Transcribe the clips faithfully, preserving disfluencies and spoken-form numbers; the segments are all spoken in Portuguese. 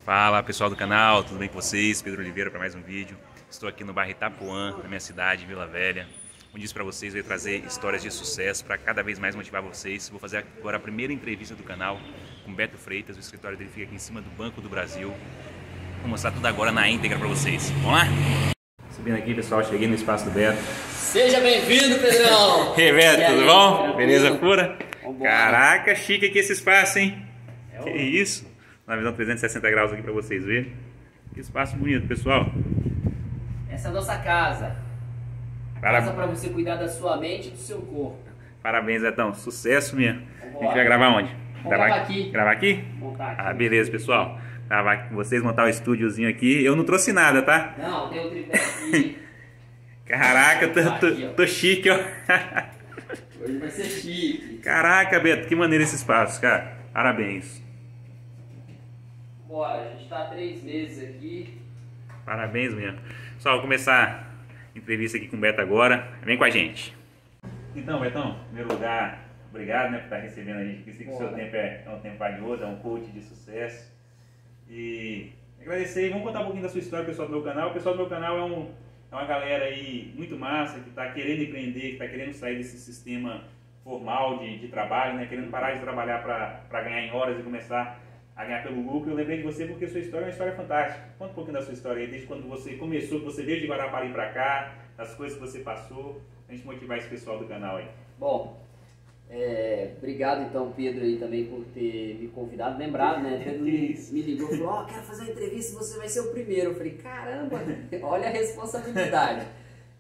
Fala pessoal do canal, tudo bem com vocês? Pedro Oliveira para mais um vídeo. Estou aqui no bairro Itapuã, na minha cidade, Vila Velha. Como disse para vocês, eu vou trazer histórias de sucesso para cada vez mais motivar vocês. Vou fazer agora a primeira entrevista do canal com Beto Freitas. O escritório dele fica aqui em cima do Banco do Brasil. Vou mostrar tudo agora na íntegra para vocês. Vamos lá? Subindo aqui, pessoal, cheguei no espaço do Beto. Seja bem-vindo, Pedrão! E aí, Beto, tudo aí, bom? tranquilo? Beleza pura? Vambora. Caraca, chique aqui esse espaço, hein? É Que o... isso? Uma visão trezentos e sessenta graus aqui para vocês verem. Que espaço bonito, pessoal. Essa é a nossa casa. Para... Casa para você cuidar da sua mente e do seu corpo. Parabéns, Betão. Sucesso mesmo. Vambora. A gente vai gravar onde? Vamos gravar aqui. Gravar aqui? Montar aqui. Ah, beleza, pessoal. Gravar aqui com vocês, montar o estúdiozinho aqui. Eu não trouxe nada, tá? Não, tem o tripé aqui. Caraca, eu tô, tô, tô chique, ó. Hoje vai ser chique. Caraca, Beto, que maneiro esse espaço, cara. Parabéns. Bora, a gente tá há três meses aqui. Parabéns mesmo. Pessoal, vou começar a entrevista aqui com o Beto agora. Vem com a gente. Então, Betão, em primeiro lugar, obrigado, né, por estar recebendo a gente aqui. Sei que o seu tempo é, é um tempo valioso, é um coach de sucesso. E agradecer e vamos contar um pouquinho da sua história, pessoal do meu canal. O pessoal do meu canal é, um, é uma galera aí muito massa, que está querendo empreender, que está querendo sair desse sistema formal de, de trabalho, né, querendo parar de trabalhar para ganhar em horas e começar a ganhar pelo lucro. Eu lembrei de você porque a sua história é uma história fantástica. Conta um pouquinho da sua história aí, desde quando você começou, que você veio de Guarapari para cá, das coisas que você passou, a gente motivar esse pessoal do canal aí. Bom, é, obrigado então, Pedro, aí também por ter me convidado, lembrado, né? Pedro me, me ligou e falou: ó, oh, quero fazer uma entrevista, você vai ser o primeiro. Eu falei: caramba, olha a responsabilidade.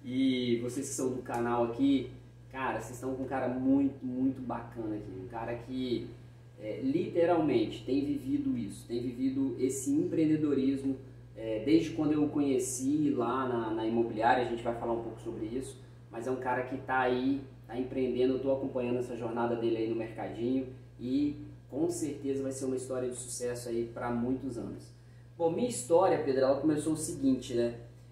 E vocês que são do canal aqui, cara, vocês estão com um cara muito, muito bacana aqui, um cara que É, literalmente tem vivido isso, tem vivido esse empreendedorismo é, desde quando eu o conheci lá na, na imobiliária. A gente vai falar um pouco sobre isso, mas é um cara que está aí, está empreendendo. Eu estou acompanhando essa jornada dele aí no mercadinho e com certeza vai ser uma história de sucesso aí para muitos anos. Bom, minha história, Pedro, ela começou o seguinte, né?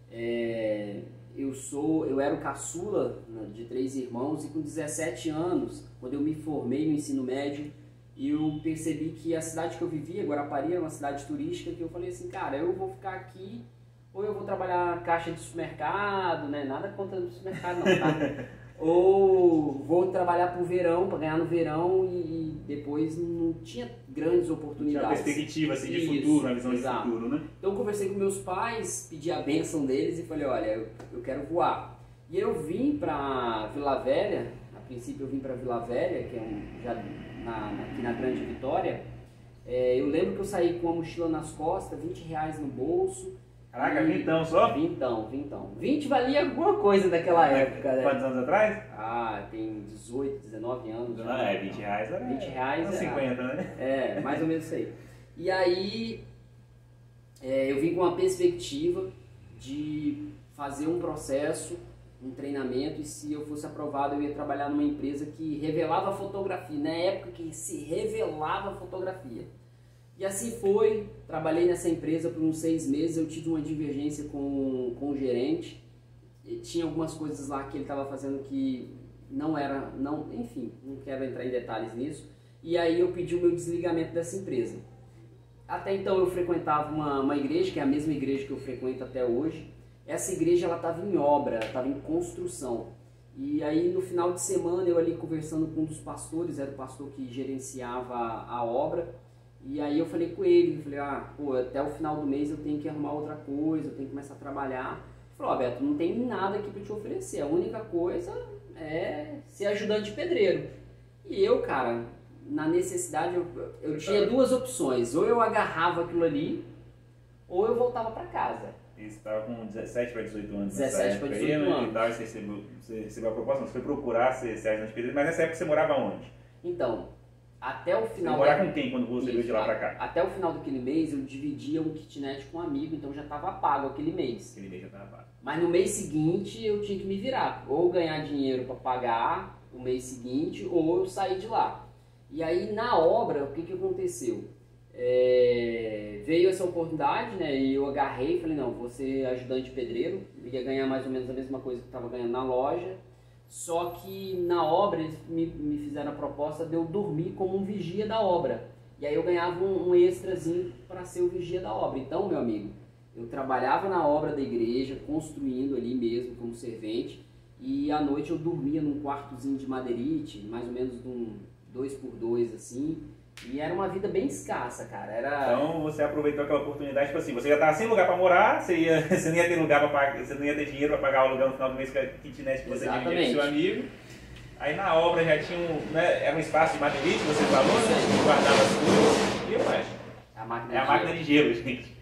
É, eu sou, eu era o caçula, né, de três irmãos, e com dezessete anos, quando eu me formei no ensino médio, e eu percebi que a cidade que eu vivia, Guarapari, era uma cidade turística, que eu falei assim, cara, eu vou ficar aqui, ou eu vou trabalhar na caixa de supermercado, né? Nada contra o supermercado não, tá? Ou vou trabalhar pro verão, para ganhar no verão, e depois não tinha grandes oportunidades. Tinha uma perspectiva assim, de Isso, futuro, uma visão exato. de futuro, né? Então eu conversei com meus pais, pedi a bênção deles e falei, olha, eu, eu quero voar. E eu vim para Vila Velha, a princípio eu vim para Vila Velha, que é um, já na, aqui na Grande Vitória. É, eu lembro que eu saí com uma mochila nas costas, vinte reais no bolso. Caraca, e... vintão só? Vintão, vintão. vinte valia alguma coisa naquela época, né? Quantos anos atrás? Ah, tem dezoito, dezenove anos. Ah, é, vinte reais era... vinte reais era cinquenta, né? É, mais ou menos isso aí. E aí, é, eu vim com uma perspectiva de fazer um processo, um treinamento, e se eu fosse aprovado eu ia trabalhar numa empresa que revelava fotografia, na época que se revelava fotografia. E assim foi, trabalhei nessa empresa por uns seis meses, eu tive uma divergência com, com o gerente, e tinha algumas coisas lá que ele estava fazendo que não era, não, enfim, não quero entrar em detalhes nisso, e aí eu pedi o meu desligamento dessa empresa. Até então eu frequentava uma, uma igreja, que é a mesma igreja que eu frequento até hoje. Essa igreja ela estava em obra, estava em construção. E aí no final de semana eu ali conversando com um dos pastores, era o pastor que gerenciava a, a obra, e aí eu falei com ele, eu falei, ah, pô, até o final do mês eu tenho que arrumar outra coisa, eu tenho que começar a trabalhar. Ele falou, ó, Beto, não tem nada aqui para te oferecer, a única coisa é ser ajudante de pedreiro. E eu, cara, na necessidade, eu, eu tinha duas opções, ou eu agarrava aquilo ali, ou eu voltava para casa. E você estava com dezessete para dezoito anos. dezessete para dezoito anos. E tal, você recebeu, você recebeu a proposta, não, você foi procurar ser, ser ajudante de pedreiro, mas nessa época você morava onde? Então, até o final... Você morar com quem quando você veio de lá para cá? Até o final daquele mês eu dividia um kitnet com um amigo, então já estava pago aquele mês. Aquele mês já estava pago. Mas no mês seguinte eu tinha que me virar, ou ganhar dinheiro para pagar o mês seguinte, ou eu sair de lá. E aí na obra, o que, que aconteceu? É, veio essa oportunidade, né, e eu agarrei e falei, não, vou ser ajudante pedreiro, ia ganhar mais ou menos a mesma coisa que estava ganhando na loja, só que na obra eles me, me fizeram a proposta de eu dormir como um vigia da obra. e aí eu ganhava um, um extrazinho para ser o vigia da obra. Então, meu amigo, eu trabalhava na obra da igreja, construindo ali mesmo como servente, e à noite eu dormia num quartozinho de madeirite, mais ou menos de um dois por dois assim, e era uma vida bem escassa, cara. Era... Então você aproveitou aquela oportunidade, tipo assim, você já estava sem lugar para morar, você, ia, você não ia ter lugar para pagar, você não ia ter dinheiro para pagar o aluguel no final do mês que a kitnet que você dividia com seu amigo. Aí na obra já tinha um, né, era um espaço de madeirite, você falou, né? Guardava as coisas. E mais? A máquina é a de máquina gelo. de gelo, gente.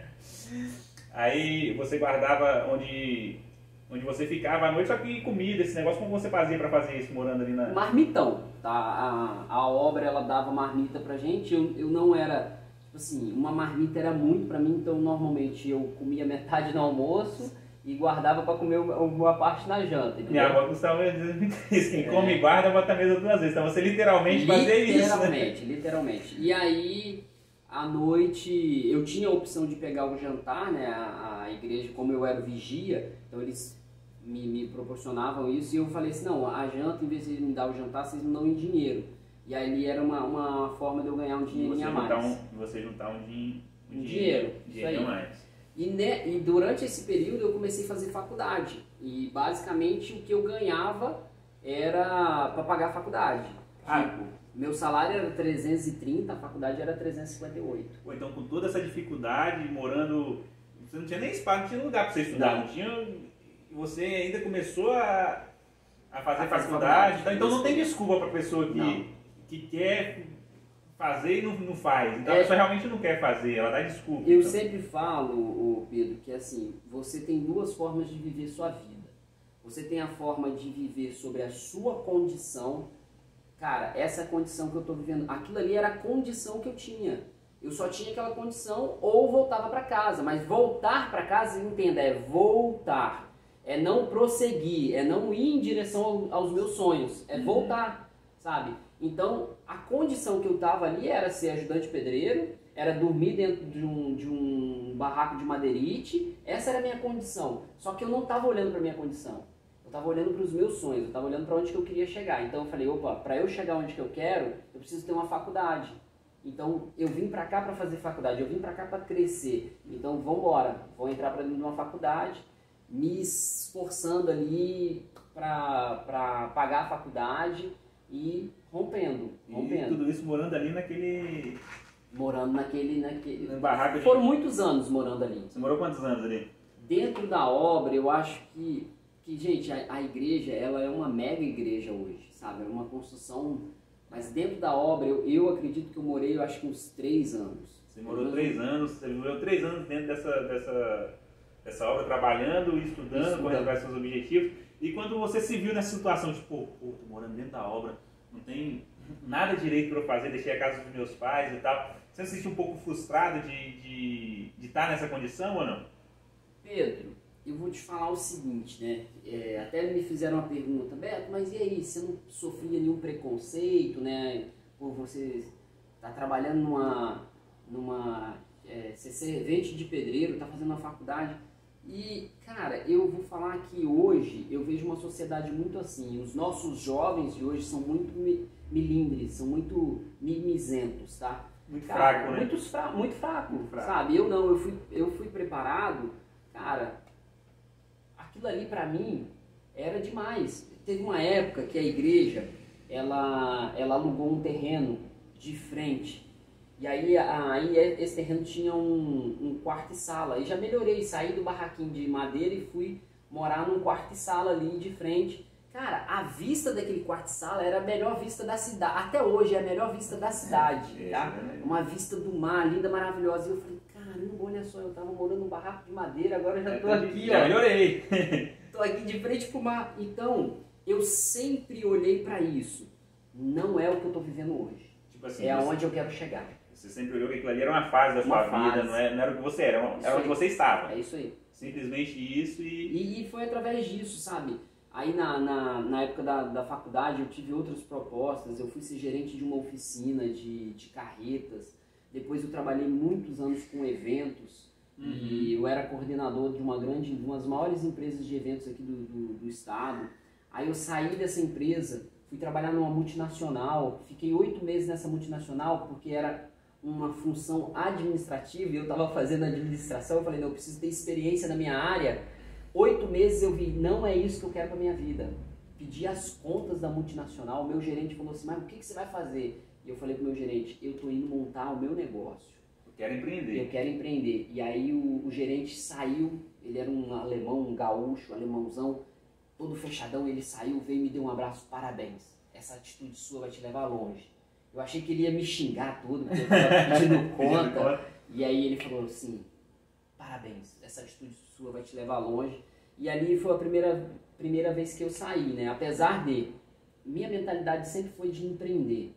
Aí você guardava onde, onde você ficava à noite, só que comida, esse negócio, como você fazia para fazer isso morando ali na... Marmitão, tá? A, a obra, ela dava marmita pra gente, eu, eu não era, tipo assim, uma marmita era muito pra mim, então normalmente eu comia metade no almoço e guardava para comer uma parte na janta, entendeu? Minha avó costumava dizer isso, quem come e guarda bota a mesa duas vezes, então você literalmente fazia isso, né? Literalmente, literalmente. E aí, à noite, eu tinha a opção de pegar o jantar, né? A, a igreja, como eu era vigia, então eles me, me proporcionavam isso, e eu falei assim, não, a janta, em vez de me dar o jantar, vocês me dão em dinheiro. E aí era uma, uma forma de eu ganhar um dinheirinho a mais. Um, você juntar um, din, um, um dinheiro, dinheiro, dinheiro a mais. E, ne, e durante esse período eu comecei a fazer faculdade. E basicamente o que eu ganhava era para pagar a faculdade. Ah. Tipo, meu salário era trezentos e trinta, a faculdade era trezentos e cinquenta e oito. Ou então com toda essa dificuldade, morando... Você não tinha nem espaço, não tinha lugar para você estudar. Não. Não tinha, você ainda começou a, a fazer a faculdade. faculdade. Então, então não tem desculpa para a pessoa que, que quer... fazer e não, não faz. Então é, a pessoa realmente não quer fazer, ela dá desculpa. Eu então. sempre falo, ô Pedro, que assim, você tem duas formas de viver sua vida. Você tem a forma de viver sobre a sua condição. Cara, essa condição que eu tô vivendo, aquilo ali era a condição que eu tinha. Eu só tinha aquela condição ou voltava para casa. Mas voltar para casa, entenda, é voltar. É não prosseguir, é não ir em direção aos meus sonhos. É voltar, sabe? Então, a condição que eu estava ali era ser ajudante pedreiro, era dormir dentro de um, de um barraco de madeirite, essa era a minha condição. Só que eu não estava olhando para a minha condição, eu estava olhando para os meus sonhos, eu estava olhando para onde que eu queria chegar. Então eu falei, opa, para eu chegar onde que eu quero, eu preciso ter uma faculdade. Então eu vim para cá para fazer faculdade, eu vim para cá para crescer. Então vamos embora, vou entrar para dentro de uma faculdade, me esforçando ali para pagar a faculdade, e rompendo, rompendo. E tudo isso morando ali naquele... Morando naquele... naquele... No barraco de... Foram muitos anos morando ali. Você morou quantos anos ali? Dentro da obra, eu acho que... que gente, a, a igreja, ela é uma mega igreja hoje, sabe? É uma construção... Mas dentro da obra, eu, eu acredito que eu morei, eu acho que uns três anos. Você morou eu, três anos, você morou três anos dentro dessa, dessa, dessa obra, trabalhando, estudando, estudando. correndo atrás dos seus objetivos. E quando você se viu nessa situação, tipo, pô, tô morando dentro da obra, não tem nada direito para eu fazer, deixei a casa dos meus pais e tal, você se sentiu um pouco frustrado de de, de estar nessa condição ou não? Pedro, eu vou te falar o seguinte, né? É, até me fizeram uma pergunta, Beto, mas e aí, você não sofria nenhum preconceito, né? Por você estar trabalhando numa, numa é, ser servente de pedreiro, tá fazendo uma faculdade. E, cara, eu vou falar que hoje eu vejo uma sociedade muito assim. Os nossos jovens de hoje são muito milindres, são muito mimizentos, tá? Muito cara, fraco, né? Muito, fra muito fraco, muito fraco, sabe? Eu não, eu fui, eu fui preparado, cara, aquilo ali pra mim era demais. Teve uma época que a igreja, ela, ela alugou um terreno de frente. E aí, aí esse terreno tinha um, um quarto e sala. E já melhorei, saí do barraquinho de madeira e fui morar num quarto e sala ali de frente. Cara, a vista daquele quarto e sala era a melhor vista da cidade. Até hoje é a melhor vista da cidade, é, tá? É, é. Uma vista do mar, linda, maravilhosa. E eu falei, caramba, olha só, eu tava morando num barraco de madeira, agora eu já tô aqui, já ó. Já melhorei. Tô aqui de frente pro mar. Então, eu sempre olhei pra isso. Não é o que eu tô vivendo hoje. Tipo assim, é você... aonde eu quero chegar. Você sempre olhou que aquilo ali era uma fase da sua Uma vida, não era, não era o que você era, era, era onde você estava. É isso aí. Simplesmente isso e... E, e foi através disso, sabe? Aí na, na, na época da, da faculdade eu tive outras propostas, eu fui ser gerente de uma oficina de, de carretas, depois eu trabalhei muitos anos com eventos, uhum. E eu era coordenador de uma grande, de uma das maiores empresas de eventos aqui do, do, do estado. Aí eu saí dessa empresa, fui trabalhar numa multinacional, fiquei oito meses nessa multinacional porque era uma função administrativa e eu estava fazendo administração, eu falei, não, eu preciso ter experiência na minha área. Oito meses eu vi, não é isso que eu quero para minha vida. Pedi as contas da multinacional, o meu gerente falou assim, mas o que, que você vai fazer? E eu falei pro meu gerente, eu tô indo montar o meu negócio. Eu quero empreender. Eu quero empreender. E aí o, o gerente saiu, ele era um alemão, um gaúcho, um alemãozão, todo fechadão, ele saiu, veio e me deu um abraço, parabéns. Essa atitude sua vai te levar longe. Eu achei que ele ia me xingar tudo, porque eu tava pedindo conta. E aí ele falou assim, parabéns, essa atitude sua vai te levar longe. E ali foi a primeira, primeira vez que eu saí, né? Apesar de, minha mentalidade sempre foi de empreender.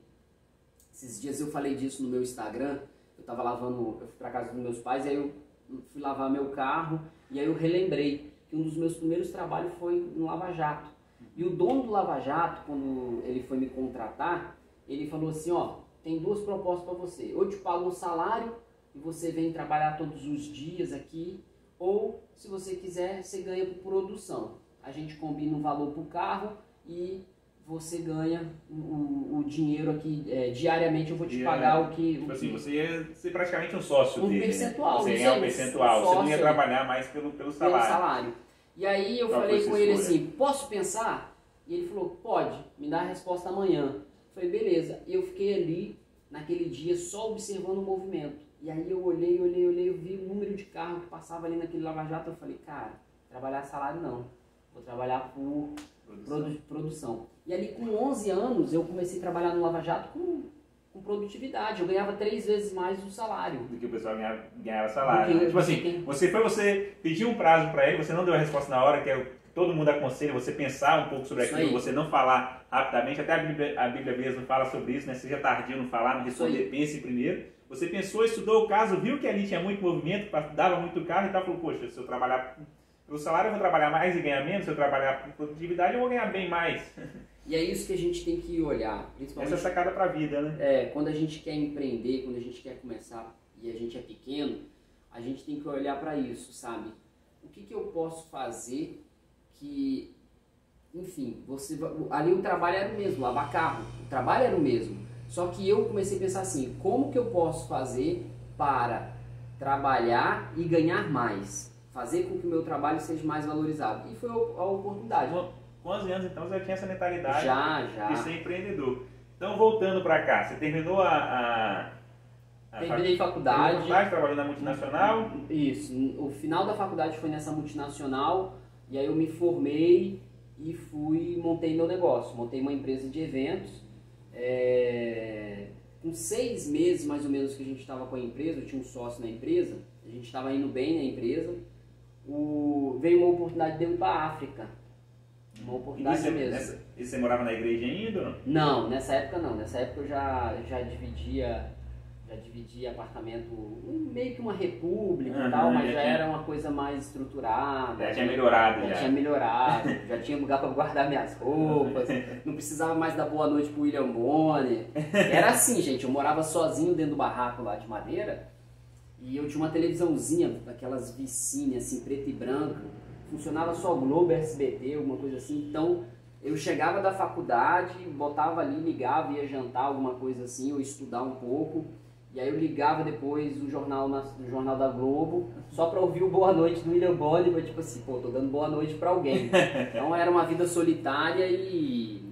Esses dias eu falei disso no meu Instagram, eu tava lavando, eu fui pra casa dos meus pais, e aí eu fui lavar meu carro, e aí eu relembrei que um dos meus primeiros trabalhos foi no Lava Jato. E o dono do Lava Jato, quando ele foi me contratar, ele falou assim, ó, tem duas propostas para você. Ou eu te pago um salário e você vem trabalhar todos os dias aqui, ou se você quiser, você ganha por produção. A gente combina um valor pro carro e você ganha o, o dinheiro aqui, é, diariamente eu vou te pagar o que... Tipo o assim, que... você ia ser praticamente um sócio um dele, percentual, né? Você ia sei, ganhar um percentual, um você não ia sócio, trabalhar mais pelo, pelo salário. Pelo salário. E aí eu Qual falei foi com essa ele escolha? assim, posso pensar? E ele falou, pode, me dá a resposta amanhã. Eu falei, beleza. E eu fiquei ali, naquele dia, só observando o movimento. E aí eu olhei, olhei, olhei, eu vi o número de carro que passava ali naquele lava-jato. Eu falei, cara, trabalhar salário não. Vou trabalhar por produção. Produ produção. E ali com onze anos, eu comecei a trabalhar no lava-jato com, com produtividade. Eu ganhava três vezes mais do salário. Do que o pessoal ganhava, ganhava salário. Do que- Tipo assim, do que- você foi, você pediu um prazo para ele, você não deu a resposta na hora, que é o que todo mundo aconselha, você pensar um pouco sobre Isso aquilo, aí. você não falar rapidamente, até a Bíblia, a Bíblia mesmo fala sobre isso, né? Seja tardio não falar, não Isso aí. responder, pense primeiro. Você pensou, estudou o caso, viu que ali tinha muito movimento, dava muito carro, então falou, poxa, se eu trabalhar pelo salário eu vou trabalhar mais e ganhar menos, se eu trabalhar por produtividade eu vou ganhar bem mais. E é isso que a gente tem que olhar, principalmente... Essa é a sacada para a vida, né? É, quando a gente quer empreender, quando a gente quer começar e a gente é pequeno, a gente tem que olhar para isso, sabe? O que, que eu posso fazer que, enfim, você ali o trabalho era o mesmo, lavar carro, o trabalho era o mesmo. Só que eu comecei a pensar assim, como que eu posso fazer para trabalhar e ganhar mais? Fazer com que o meu trabalho seja mais valorizado. E foi a oportunidade. Com onze anos, então, você já tinha essa mentalidade Já, já. de ser empreendedor. Então, voltando para cá, você terminou a... a, a Terminei fac- faculdade. faculdade, trabalhou na multinacional. Isso. O final da faculdade foi nessa multinacional. E aí eu me formei e fui, montei meu negócio. Montei uma empresa de eventos. É... Com seis meses, mais ou menos, que a gente estava com a empresa, eu tinha um sócio na empresa. A gente estava indo bem na empresa. O... Veio uma oportunidade de eu ir para a África. Uma E oportunidade você, mesmo. nessa, e você morava na igreja ainda ou não? Não, nessa época não. Nessa época eu já, já dividia já dividia apartamento, meio que uma república Uhum, e tal, mas já já tinha- era uma coisa mais estruturada. Já tinha melhorado, Já já. tinha melhorado, já tinha lugar para guardar minhas roupas, não precisava mais dar boa noite pro William Bonner. Era assim, gente, eu morava sozinho dentro do barraco lá de madeira e eu tinha uma televisãozinha, daquelas Vicine, assim, preto e branco, funcionava só Globo, S B T, alguma coisa assim, então eu chegava da faculdade, botava ali, ligava, ia jantar, alguma coisa assim, ou estudar um pouco, e aí eu ligava depois o jornal, na, o jornal da Globo, só para ouvir o Boa Noite do William Bonner, tipo assim, pô, tô dando boa noite para alguém. Então era uma vida solitária e,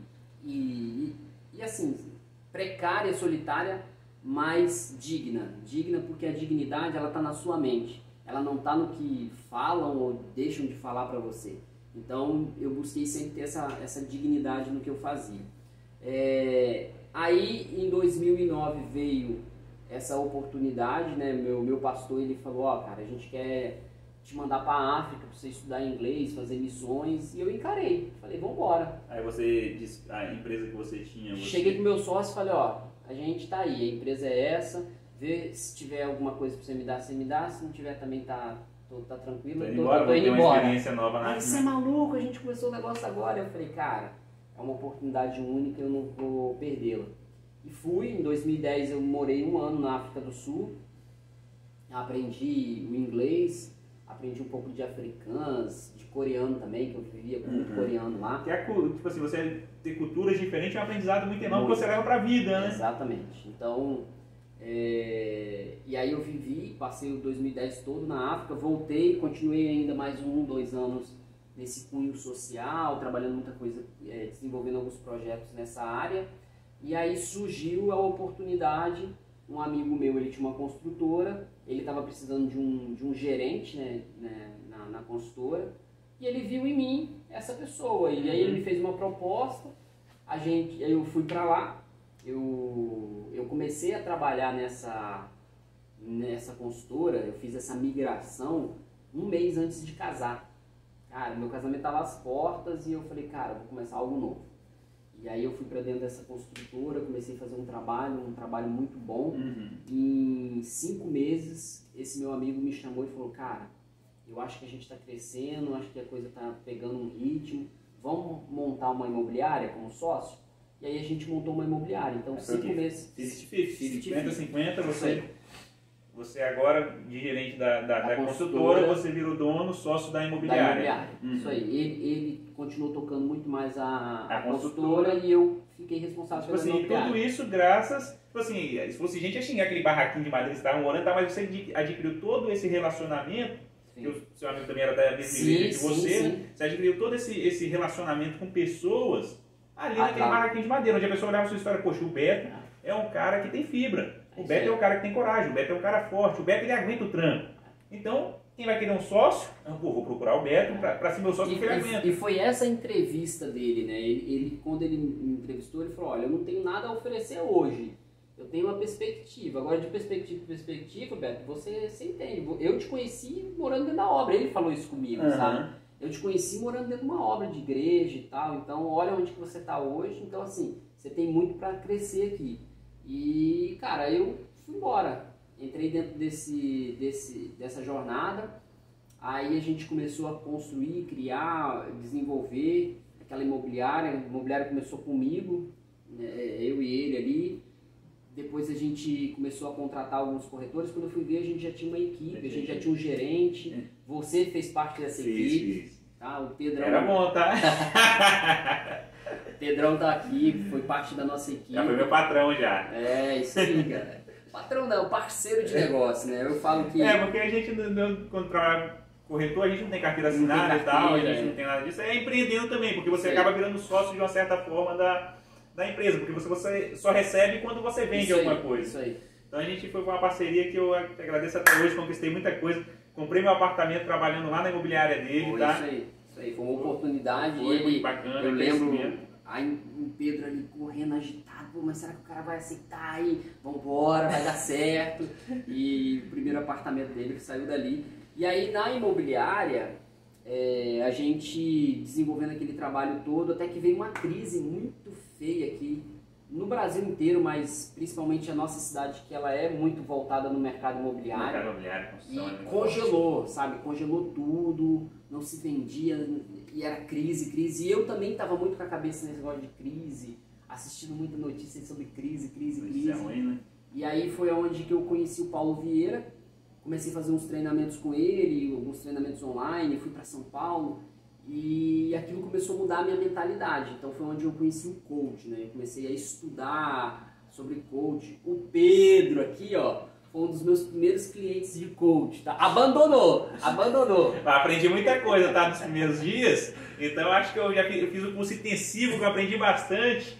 e, e assim, precária, solitária, mas digna. Digna porque a dignidade, ela tá na sua mente. Ela não tá no que falam ou deixam de falar para você. Então eu busquei sempre ter essa, essa dignidade no que eu fazia. É, aí em dois mil e nove veio essa oportunidade, né? Meu, meu pastor, ele falou, ó, cara, a gente quer te mandar para a África para você estudar inglês, fazer missões, e eu encarei. Falei, vamos embora. Aí você disse, a empresa que você tinha... Você... Cheguei com meu sócio e falei, ó, a gente tá aí, a empresa é essa, vê se tiver alguma coisa para você me dar, você me dá, se não tiver também tá, tô, tá tranquilo, Tô eu indo tô, embora, tô vou indo ter uma embora. experiência nova na... Aí você é maluco, a gente começou o negócio agora. Eu falei, cara, é uma oportunidade única, eu não vou perdê-la. E fui, em dois mil e dez eu morei um ano na África do Sul, aprendi o inglês, aprendi um pouco de africano, de coreano também, que eu vivia com muito Uhum. coreano lá. Que é, cu- tipo assim, você ter culturas diferentes é um aprendizado muito enorme que Muito. você leva pra vida, né? Exatamente. Então, É, e aí eu vivi, passei o dois mil e dez todo na África, voltei, continuei ainda mais um, dois anos nesse cunho social, trabalhando muita coisa, é, desenvolvendo alguns projetos nessa área. E aí surgiu a oportunidade, um amigo meu, ele tinha uma construtora, ele estava precisando de um, de um gerente, né, né, na, na construtora, e ele viu em mim essa pessoa, e aí ele me fez uma proposta, a gente, aí eu fui para lá, eu, eu comecei a trabalhar nessa, nessa construtora, eu fiz essa migração um mês antes de casar. Cara, meu casamento estava às portas e eu falei, cara, vou começar algo novo. E aí eu fui para dentro dessa construtora, comecei a fazer um trabalho, um trabalho muito bom. Uhum. Em cinco meses, esse meu amigo me chamou e falou, cara, eu acho que a gente está crescendo, acho que a coisa está pegando um ritmo, vamos montar uma imobiliária como sócio? E aí a gente montou uma imobiliária, então é cinco meses... cinquenta cinquenta, você... Você agora, de gerente da, da, da construtora, construtora, você virou dono, sócio da imobiliária. Da imobiliária. Uhum. Isso aí. Ele, ele continuou tocando muito mais a, a, a construtora, construtora e eu fiquei responsável tipo pela assim, imobiliária. tudo isso graças... Tipo assim, se fosse gente ia xingar aquele barraquinho de madeira que estavam morando, tá, mas você adquiriu todo esse relacionamento, sim. Que o seu amigo também era da mesma igreja que você, sim, sim. Você adquiriu todo esse, esse relacionamento com pessoas ali ah, naquele tá. barraquinho de madeira, onde a pessoa olhava a sua história, poxa, o Beto ah. é um cara que tem fibra. O Beto é um cara que tem coragem, o Beto é um cara forte, o Beto ele aguenta o tranco. Então, quem vai querer um sócio, eu vou procurar o Beto para ser meu sócio, porque ele aguenta. E foi essa entrevista dele, né? Ele, ele, quando ele me entrevistou, ele falou, olha, eu não tenho nada a oferecer hoje, eu tenho uma perspectiva. Agora, de perspectiva em perspectiva, Beto, você, você entende. Eu te conheci morando dentro da obra, ele falou isso comigo, uhum. sabe? Eu te conheci morando dentro de uma obra de igreja e tal, então olha onde que você está hoje, então assim, você tem muito para crescer aqui. E, cara, eu fui embora, entrei dentro desse, desse, dessa jornada, aí a gente começou a construir, criar, desenvolver aquela imobiliária, a imobiliária começou comigo, eu e ele ali, depois a gente começou a contratar alguns corretores, quando eu fui ver a gente já tinha uma equipe, a gente já tinha um gerente, você fez parte dessa sim, equipe, sim. Tá? O Pedrão... Era bom, tá? O Pedrão tá aqui, foi parte da nossa equipe. Já foi meu patrão já. É, isso aí, cara. Patrão não, parceiro de negócio, né? Eu falo que... É, porque a gente, quando trabalha corretor, a gente não tem carteira assinada e tal, a gente é. não tem nada disso. É empreendendo também, porque você Sim. acaba virando sócio de uma certa forma da, da empresa, porque você, você só recebe quando você vende isso alguma aí, coisa. Isso aí. Então a gente foi com uma parceria que eu agradeço até hoje, conquistei muita coisa. Comprei meu apartamento trabalhando lá na imobiliária dele, foi tá? Isso aí, isso aí, foi uma oportunidade. Foi ele, muito bacana, eu lembro, aí o Pedro ali correndo agitado, pô, mas será que o cara vai aceitar aí? Vambora, vai dar certo. E o primeiro apartamento dele saiu dali. E aí na imobiliária, é, a gente desenvolvendo aquele trabalho todo, até que veio uma crise muito feia aqui no Brasil inteiro, mas principalmente a nossa cidade, que ela é muito voltada no mercado imobiliário. Mercado imobiliário, construção, e congelou, sabe? Congelou tudo, não se vendia, e era crise, crise. E eu também estava muito com a cabeça nesse negócio de crise, assistindo muita notícia sobre crise, crise, crise. É ruim, né? E aí foi onde que eu conheci o Paulo Vieira, comecei a fazer uns treinamentos com ele, alguns treinamentos online, fui para São Paulo. E aquilo começou a mudar a minha mentalidade. Então foi onde eu conheci o coach, né? Eu comecei a estudar sobre coach. O Pedro aqui, ó, foi um dos meus primeiros clientes de coach, tá? Abandonou, abandonou. Aprendi muita coisa, tá? Nos primeiros dias. Então eu acho que eu já fiz, eu fiz um curso intensivo que eu aprendi bastante.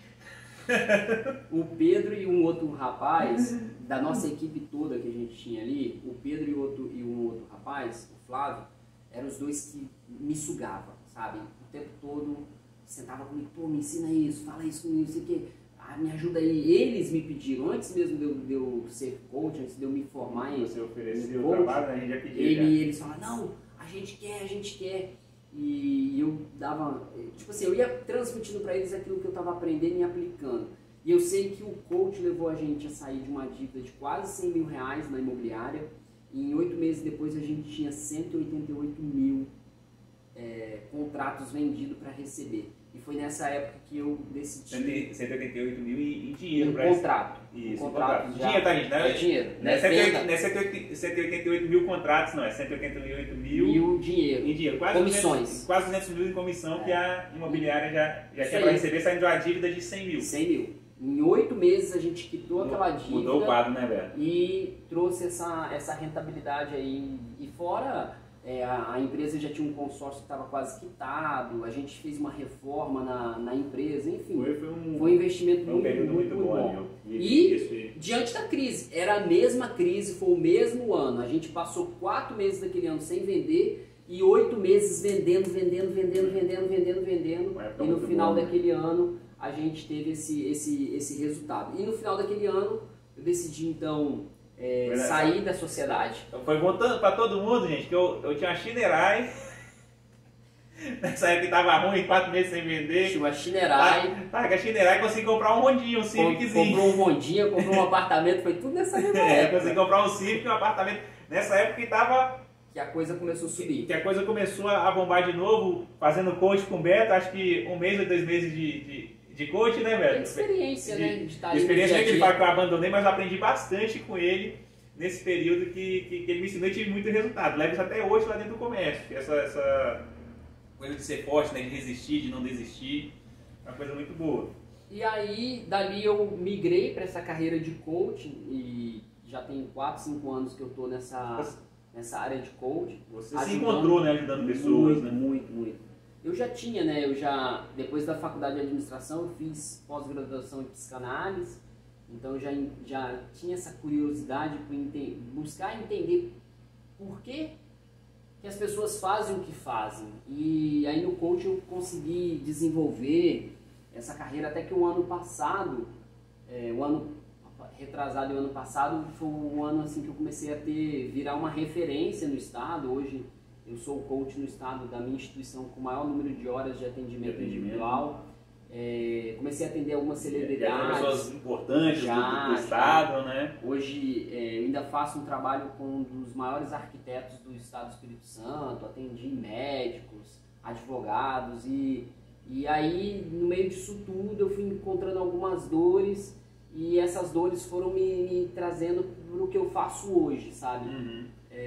O Pedro e um outro rapaz, da nossa equipe toda que a gente tinha ali, o Pedro e, outro, e um outro rapaz, o Flávio, eram os dois que me sugavam, sabe? O tempo todo sentava comigo, pô, me ensina isso, fala isso comigo, isso aqui, ah, me ajuda aí. Eles me pediram, antes mesmo de eu, de eu ser coach, antes de eu me formar em Você ofereceu coach, o trabalho, a gente já pediu. Ele, já. Eles falavam, não, a gente quer, a gente quer. E eu dava, tipo assim, eu ia transmitindo para eles aquilo que eu estava aprendendo e aplicando. E eu sei que o coach levou a gente a sair de uma dívida de quase cem mil reais na imobiliária. E em oito meses depois a gente tinha cento e oitenta e oito mil é, contratos vendidos para receber. E foi nessa época que eu decidi... cento e oitenta e oito mil em dinheiro. Um para contrato. Isso, um um contrato. contrato. Dinheiro, tá, gente? Não é, é dinheiro. Não é cento e oitenta e oito mil contratos, não. É cento e oitenta e oito mil... Mil dinheiro. Em dinheiro. Quase comissões. duzentos, quase duzentos mil em comissão é. que a imobiliária já, já tinha aí. para receber, saindo de uma dívida de cem mil. cem mil. Em oito meses a gente quitou aquela dívida. Mudou o quadro, né, Beto? E trouxe essa, essa rentabilidade aí. E fora, é, a, a empresa já tinha um consórcio que estava quase quitado, a gente fez uma reforma na, na empresa, enfim. Foi, foi, um, foi um investimento foi um muito, muito, muito, muito bom. bom. E, e diante da crise, era a mesma crise, foi o mesmo ano. A gente passou quatro meses daquele ano sem vender e oito meses vendendo, vendendo, vendendo, vendendo, vendendo, vendendo. E no final bom, daquele né? ano a gente teve esse, esse, esse resultado. E no final daquele ano eu decidi então é, sair da sociedade. Então foi contando para todo mundo, gente, que eu, eu tinha a Shinerai. Nessa época que tava ruim, quatro meses sem vender. Tinha uma Shinerai. Tá, tá, que a Shinerai consegui comprar um Hondinha, um Civiczinho. Comprou um Hondinha, comprou um apartamento, foi tudo nessa mesma é, época. consegui comprar um Civic, um apartamento. Nessa época que tava... Que a coisa começou a subir. Que, que a coisa começou a bombar de novo, fazendo coach com o Beto, acho que um mês ou dois meses de, de, de coach, né, Beto? De experiência, de, né? De estar de experiência que ele fala que eu abandonei, mas eu aprendi bastante com ele nesse período que, que, que ele me ensinou e tive muito resultado. Leva isso até hoje lá dentro do comércio. Essa, essa coisa de ser forte, né, de resistir, de não desistir, é uma coisa muito boa. E aí, dali eu migrei para essa carreira de coaching e já tem quatro, cinco anos que eu tô nessa... Você... nessa área de coaching. Você se encontrou, né, ajudando pessoas, muito, né? Muito, muito. Eu já tinha, né, eu já, depois da faculdade de administração, eu fiz pós-graduação em psicanálise, então eu já, já tinha essa curiosidade por ente- buscar entender por que, que as pessoas fazem o que fazem. E aí no coaching eu consegui desenvolver essa carreira até que o ano passado, é, o ano retrasado e o ano passado foi um ano assim que eu comecei a ter, virar uma referência no estado. Hoje eu sou o coach no estado da minha instituição com o maior número de horas de atendimento, de atendimento. individual. É, comecei a atender algumas celebridades. E pessoas importantes já, do, do estado, já. né? Hoje é, eu ainda faço um trabalho com um dos maiores arquitetos do estado do Espírito Santo, atendi médicos, advogados e, e aí no meio disso tudo eu fui encontrando algumas dores. E essas dores foram me, me trazendo para o que eu faço hoje, sabe? Uhum.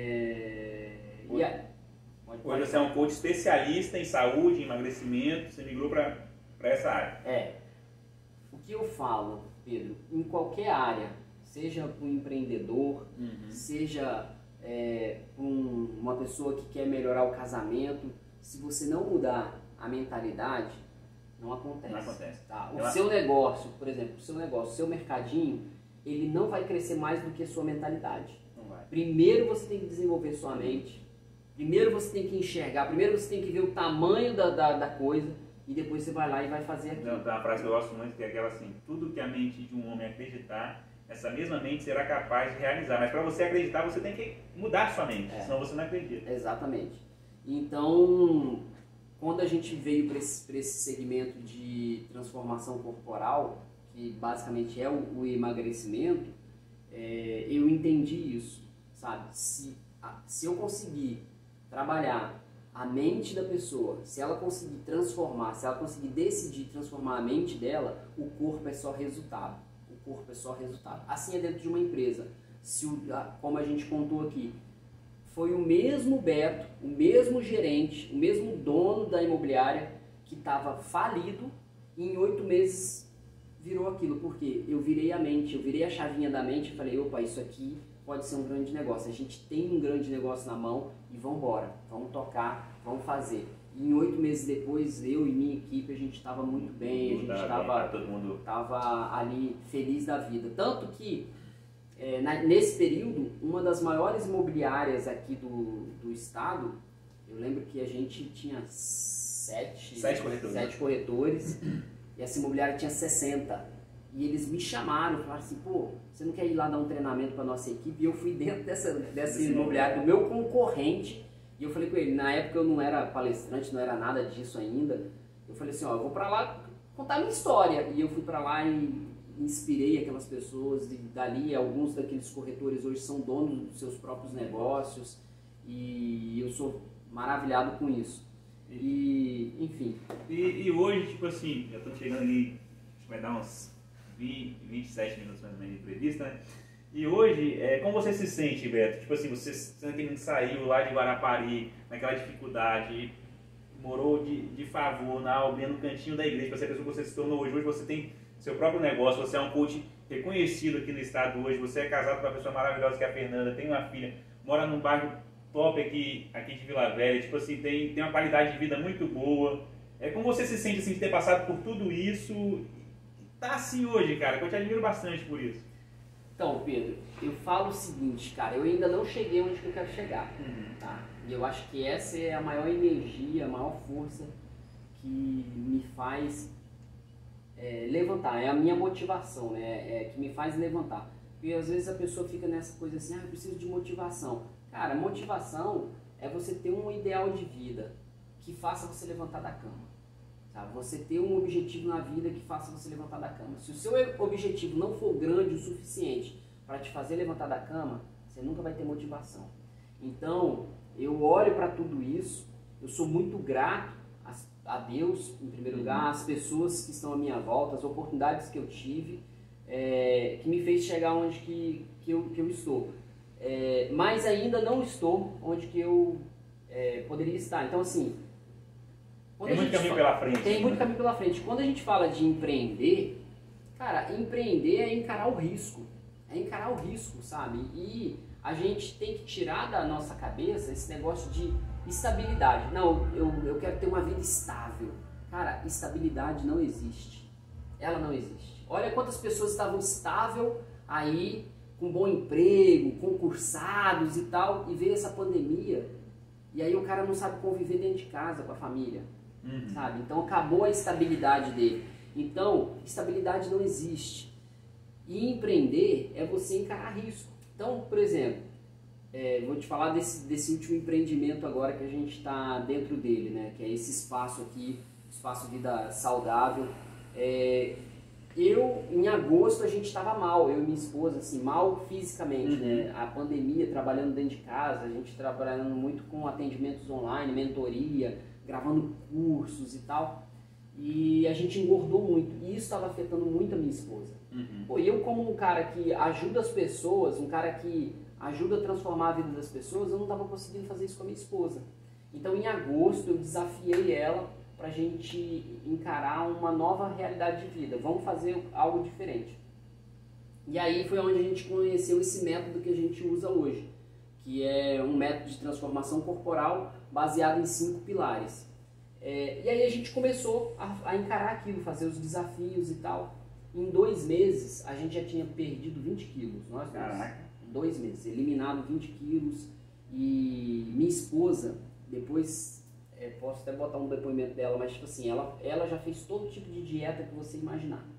É... Hoje, e a... pode, pode hoje você é um coach especialista em saúde, em emagrecimento, você migrou para essa área. É. O que eu falo, Pedro, em qualquer área, seja para um empreendedor, uhum. seja é, para um, uma pessoa que quer melhorar o casamento, se você não mudar a mentalidade, não acontece. Não acontece. Tá? O Ela... seu negócio, por exemplo, o seu negócio, o seu mercadinho, ele não vai crescer mais do que a sua mentalidade. Não vai. Primeiro você tem que desenvolver sua mente, primeiro você tem que enxergar, primeiro você tem que ver o tamanho da, da, da coisa e depois você vai lá e vai fazer aquilo. Não, tem uma frase que eu gosto muito que é aquela assim, tudo que a mente de um homem acreditar, essa mesma mente será capaz de realizar. Mas para você acreditar, você tem que mudar a sua mente, é. senão você não acredita. Exatamente. Então... Quando a gente veio para esse, para esse segmento de transformação corporal, que basicamente é o, o emagrecimento, é, eu entendi isso, sabe? Se, a, se eu conseguir trabalhar a mente da pessoa, se ela conseguir transformar, se ela conseguir decidir transformar a mente dela, o corpo é só resultado. O corpo é só resultado. Assim é dentro de uma empresa. Se o, como a gente contou aqui, foi o mesmo Beto, o mesmo gerente, o mesmo dono da imobiliária que estava falido e em oito meses virou aquilo. Porque eu virei a mente, eu virei a chavinha da mente e falei, opa, isso aqui pode ser um grande negócio. A gente tem um grande negócio na mão e vamos embora, vamos tocar, vamos fazer. E em oito meses depois, eu e minha equipe, a gente estava muito bem, a gente estava todo mundo tava ali feliz da vida. Tanto que É, na, nesse período, uma das maiores imobiliárias aqui do, do estado, eu lembro que a gente tinha sete, sete corretores, sete corretores e essa imobiliária tinha sessenta. E eles me chamaram, falaram assim, pô, você não quer ir lá dar um treinamento para nossa equipe? E eu fui dentro dessa, dessa imobiliária, do meu concorrente, e eu falei com ele, na época eu não era palestrante, não era nada disso ainda, eu falei assim, ó, eu vou para lá contar a minha história. E eu fui para lá e inspirei aquelas pessoas e dali alguns daqueles corretores hoje são donos dos seus próprios negócios e eu sou maravilhado com isso. E, enfim. E, e hoje, tipo assim, já estou chegando ali, vai dar uns vinte, vinte e sete minutos mais ou menos de entrevista, né? E hoje, é, como você se sente, Beto? Tipo assim, você saiu lá de Guarapari, naquela dificuldade, morou de, de favor na Albinha, no cantinho da igreja, para ser a pessoa que você se tornou hoje. Hoje você tem seu próprio negócio, você é um coach reconhecido aqui no estado hoje, você é casado com uma pessoa maravilhosa que é a Fernanda, tem uma filha, mora num bairro top aqui, aqui de Vila Velha, tipo assim, tem, tem uma qualidade de vida muito boa. É como você se sente assim de ter passado por tudo isso e tá assim hoje, cara, que eu te admiro bastante por isso. Então, Pedro, eu falo o seguinte, cara, eu ainda não cheguei onde eu quero chegar, Uhum. tá? E eu acho que essa é a maior energia, a maior força que me faz é, levantar, é a minha motivação, né? É, que me faz levantar. Porque às vezes a pessoa fica nessa coisa assim, ah, eu preciso de motivação. Cara, motivação é você ter um ideal de vida que faça você levantar da cama. Sabe? Você ter um objetivo na vida que faça você levantar da cama. Se o seu objetivo não for grande o suficiente para te fazer levantar da cama, você nunca vai ter motivação. Então, eu olho para tudo isso, eu sou muito grato a Deus, em primeiro lugar, às pessoas que estão à minha volta, as oportunidades que eu tive, é, que me fez chegar onde que, que, eu, que eu estou. É, mas ainda não estou onde que eu é, poderia estar. Então, assim... Tem muito caminho pela frente. Tem muito caminho pela frente. Quando a gente fala de empreender, cara, empreender é encarar o risco. É encarar o risco, sabe? E a gente tem que tirar da nossa cabeça esse negócio de estabilidade. Não, eu, eu quero ter uma vida estável. Cara, estabilidade não existe. Ela não existe. Olha quantas pessoas estavam estável aí, com bom emprego, concursados e tal, e veio essa pandemia, e aí o cara não sabe conviver dentro de casa com a família. Uhum. Sabe? Então acabou a estabilidade dele. Então, estabilidade não existe. E empreender é você encarar risco. Então, por exemplo, é, vou te falar desse, desse último empreendimento agora que a gente está dentro dele, né? Que é esse espaço aqui, Espaço Vida Saudável. É, eu, em agosto, a gente estava mal, eu e minha esposa, assim, mal fisicamente, uhum. né? A pandemia, trabalhando dentro de casa, a gente trabalhando muito com atendimentos online, mentoria, gravando cursos e tal, e a gente engordou muito, e isso estava afetando muito a minha esposa. Uhum. Pô, e eu, como um cara que ajuda as pessoas, um cara que ajuda a transformar a vida das pessoas, eu não estava conseguindo fazer isso com a minha esposa. Então, em agosto, eu desafiei ela para a gente encarar uma nova realidade de vida. Vamos fazer algo diferente. E aí foi onde a gente conheceu esse método que a gente usa hoje, que é um método de transformação corporal baseado em cinco pilares. É, e aí a gente começou a, a encarar aquilo, fazer os desafios e tal. Em dois meses, a gente já tinha perdido vinte quilos. Nós dois. Dois meses, eliminado vinte quilos. E minha esposa, depois, é, posso até botar um depoimento dela, mas tipo assim, ela, ela já fez todo tipo de dieta que você imaginar.